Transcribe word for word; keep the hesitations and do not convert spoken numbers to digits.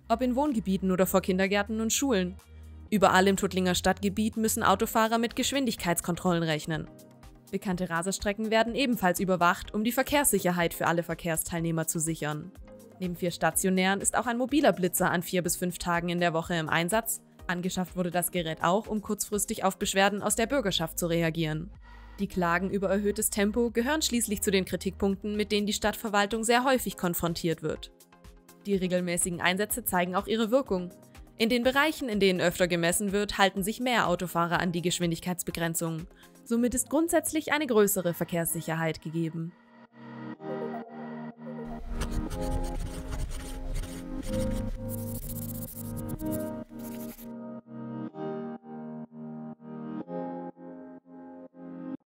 Ob in Wohngebieten oder vor Kindergärten und Schulen. Überall im Tuttlinger Stadtgebiet müssen Autofahrer mit Geschwindigkeitskontrollen rechnen. Bekannte Raserstrecken werden ebenfalls überwacht, um die Verkehrssicherheit für alle Verkehrsteilnehmer zu sichern. Neben vier stationären ist auch ein mobiler Blitzer an vier bis fünf Tagen in der Woche im Einsatz. Angeschafft wurde das Gerät auch, um kurzfristig auf Beschwerden aus der Bürgerschaft zu reagieren. Die Klagen über erhöhtes Tempo gehören schließlich zu den Kritikpunkten, mit denen die Stadtverwaltung sehr häufig konfrontiert wird. Die regelmäßigen Einsätze zeigen auch ihre Wirkung. In den Bereichen, in denen öfter gemessen wird, halten sich mehr Autofahrer an die Geschwindigkeitsbegrenzungen. Somit ist grundsätzlich eine größere Verkehrssicherheit gegeben. Musik